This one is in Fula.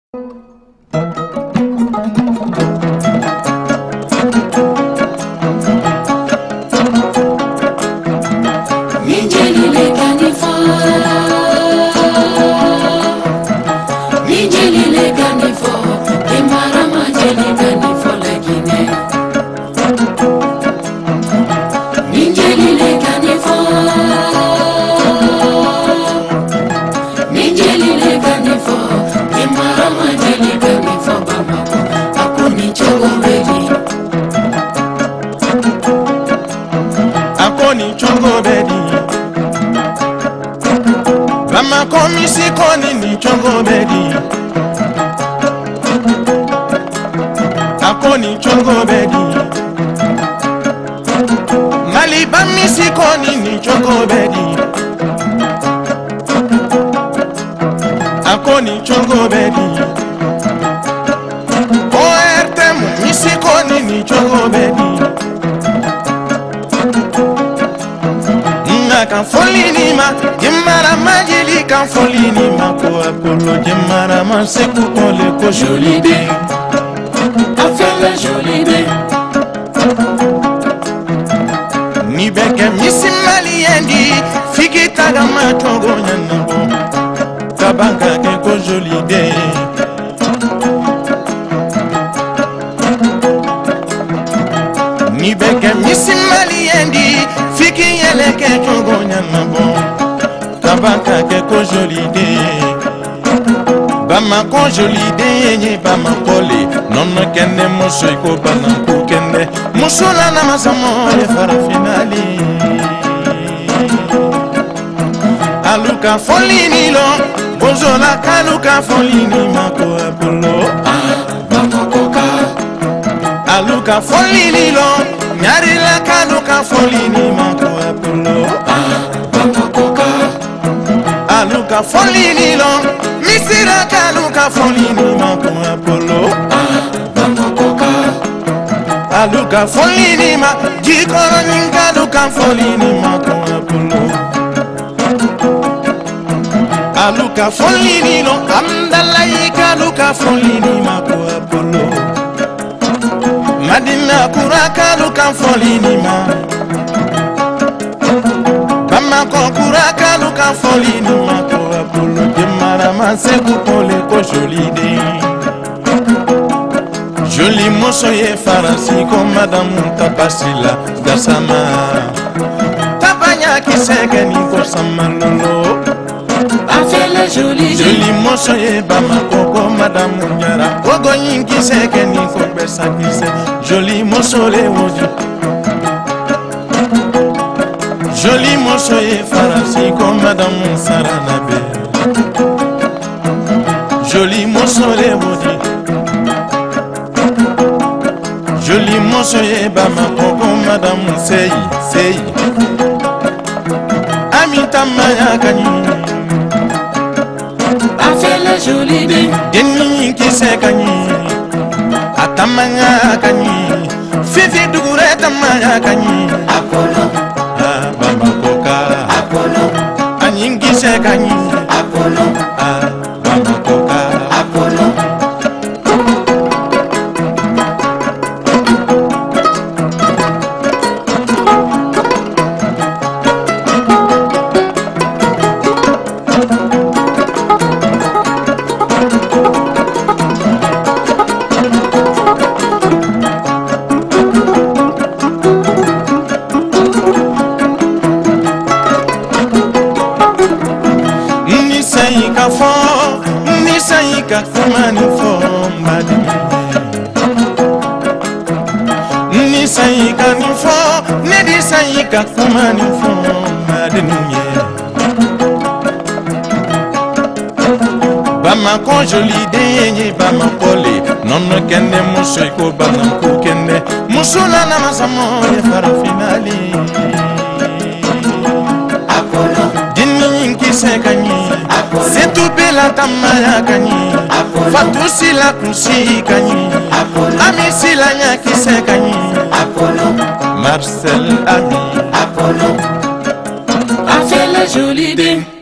Akoni chongo bedi Bama komisi koni ni chongo bedi Akoni chongo bedi Mali bamisi koni ni chongo bedi Akoni chongo bedi ORTM misi koni ni chongo bedi Kan folini ma jemara majeli kan folini ma ko Apollo jemara ma seku kole ko joli de afela joli de ni beke misi maliendi fiki taga ma tongo nyanabo tabanga ke ko joli de ni beke misi maliendi fiki yele ke tongo nyanabo tabaka ke ko joli de bama ko joli de nye bama kole nono kende muso ko bana ko kende musola na masamo ye fara finali aluka folini lo bozola kaluka folini mako Apollo bama koka aluka folini lo nyari la kaluka folini mako Apollo bama koka aluka folini lo misira kaluka folini mako Apollo bama koka aluka folini ma jikoro ninkaluka folini mako Apollo aluka folini lo amdalai kaluka folini mako Apollo Madina kuraka luka folini ma Bamako kuraka luka folini ma ko Apollo jemara ma seku kole ko joli de Joli moso ye farasi ko madame Tabasila dasama Tabanya kiseke ni ko samalolo Afele joli moso ye Bamako ko madame Nyara Ogo yinki seke ni ko besa kise Joli moso le woji Joli moso ye farasi ko madame Saranabe Joli moso le woji Joli moso ye Bamako ko madame Seyi Amita maya kanyi Afele joli de Deni kise kanyi Atamanya kanyi Fifi dugure tamanya kanyi Apollo bama koka Apollo anyingi se kanyi Apollo bama koka Apollo Nisayika kumani fo mbadi Nisayika ni fo Nedisayika kumani fo mbadi nuye Bama ko joli de nye bama kole Nono kende muso ko bana ko kende Musula na masamo ye fara finali Apollo Dini nkise kanyi Setu bela tamaya kanyi Fatu sila kusi kanyi Ami sila nyaki se kanyi Marcel Ami Apollo Afele joli de